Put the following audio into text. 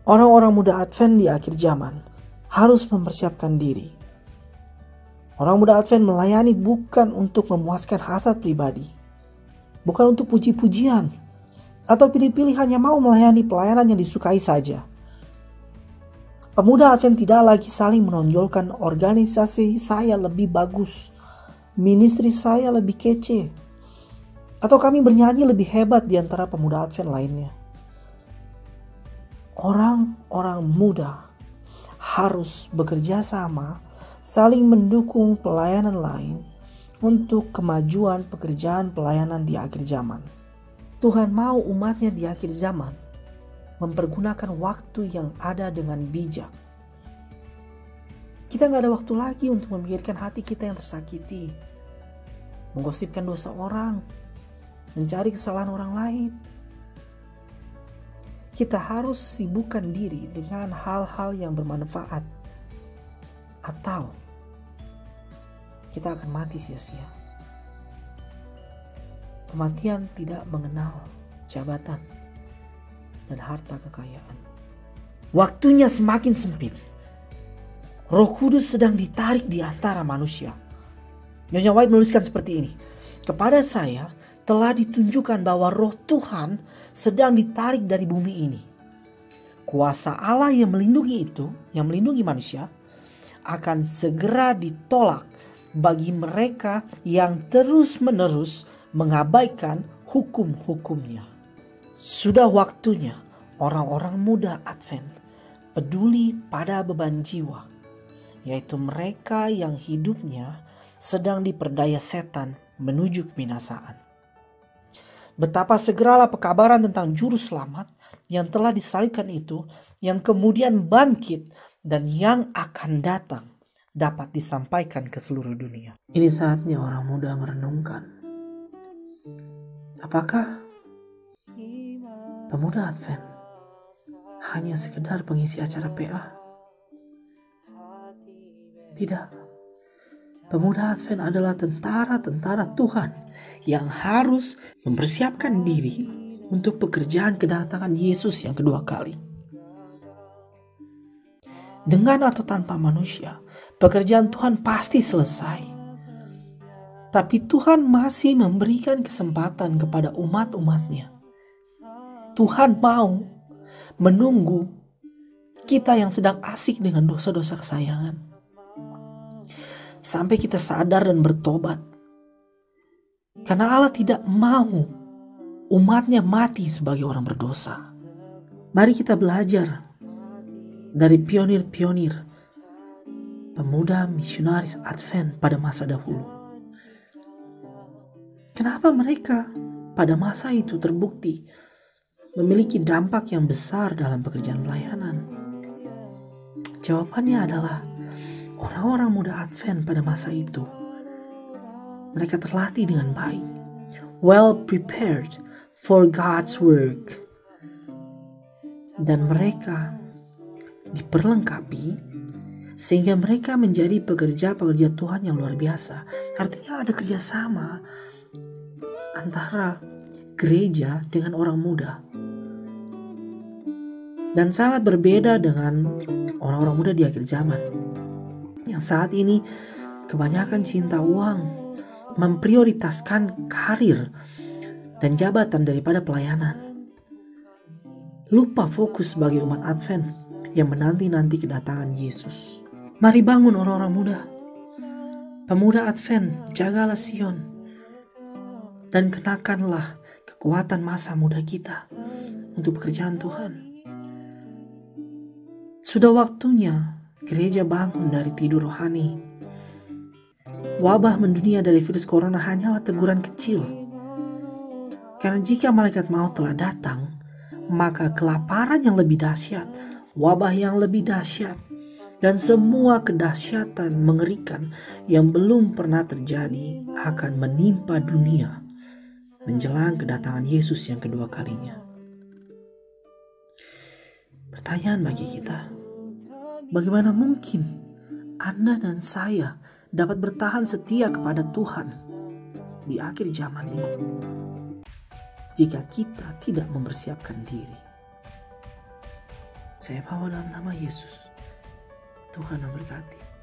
Orang-orang muda Advent di akhir zaman harus mempersiapkan diri. Orang muda Advent melayani bukan untuk memuaskan hasrat pribadi, bukan untuk puji-pujian, atau pilih-pilih hanya mau melayani pelayanan yang disukai saja. Pemuda Advent tidak lagi saling menonjolkan organisasi saya lebih bagus, ministry saya lebih kece, atau kami bernyanyi lebih hebat di antara pemuda Advent lainnya. Orang-orang muda harus bekerja sama, saling mendukung pelayanan lain untuk kemajuan pekerjaan pelayanan di akhir zaman. Tuhan mau umatnya di akhir zaman mempergunakan waktu yang ada dengan bijak. Kita gak ada waktu lagi untuk memikirkan hati kita yang tersakiti, menggosipkan dosa orang, mencari kesalahan orang lain. Kita harus sibukkan diri dengan hal-hal yang bermanfaat, atau kita akan mati sia-sia. Kematian tidak mengenal jabatan dan harta kekayaan. Waktunya semakin sempit. Roh Kudus sedang ditarik di antara manusia. Nyonya White menuliskan seperti ini. Kepada saya telah ditunjukkan bahwa roh Tuhan sedang ditarik dari bumi ini. Kuasa Allah yang melindungi manusia, akan segera ditolak bagi mereka yang terus-menerus mengabaikan hukum-hukumnya. Sudah waktunya orang-orang muda Advent peduli pada beban jiwa, yaitu mereka yang hidupnya sedang diperdaya setan menuju kebinasaan. Betapa segeralah pekabaran tentang juru selamat yang telah disalibkan itu, yang kemudian bangkit dan yang akan datang, dapat disampaikan ke seluruh dunia. Ini saatnya orang muda merenungkan. Apakah pemuda Advent hanya sekedar pengisi acara PA? Tidak. Pemuda Advent adalah tentara-tentara Tuhan yang harus mempersiapkan diri untuk pekerjaan kedatangan Yesus yang kedua kali. Dengan atau tanpa manusia, pekerjaan Tuhan pasti selesai. Tapi Tuhan masih memberikan kesempatan kepada umat-umatnya. Tuhan mau menunggu kita yang sedang asik dengan dosa-dosa kesayangan, sampai kita sadar dan bertobat. Karena Allah tidak mau umatnya mati sebagai orang berdosa. Mari kita belajar dari pionir-pionir pemuda misionaris Advent pada masa dahulu. Kenapa mereka pada masa itu terbukti memiliki dampak yang besar dalam pekerjaan pelayanan? Jawabannya adalah orang-orang muda Advent pada masa itu, mereka terlatih dengan baik, well prepared for God's work, dan mereka diperlengkapi sehingga mereka menjadi pekerja-pekerja Tuhan yang luar biasa. Artinya ada kerjasama antara gereja dengan orang muda, dan sangat berbeda dengan orang-orang muda di akhir zaman yang saat ini kebanyakan cinta uang, memprioritaskan karir dan jabatan daripada pelayanan. Lupa fokus sebagai umat Advent yang menanti-nanti kedatangan Yesus. Mari bangun orang-orang muda. Pemuda Advent, jagalah Sion dan kenakanlah kekuatan masa muda kita untuk pekerjaan Tuhan. Sudah waktunya gereja bangun dari tidur rohani. Wabah mendunia dari virus corona hanyalah teguran kecil. Karena jika malaikat maut telah datang, maka kelaparan yang lebih dahsyat, wabah yang lebih dahsyat, dan semua kedahsyatan mengerikan yang belum pernah terjadi akan menimpa dunia menjelang kedatangan Yesus yang kedua kalinya. Pertanyaan bagi kita, bagaimana mungkin Anda dan saya dapat bertahan setia kepada Tuhan di akhir zaman ini jika kita tidak mempersiapkan diri? Saya bawa dalam nama Yesus. Tuhan memberkati.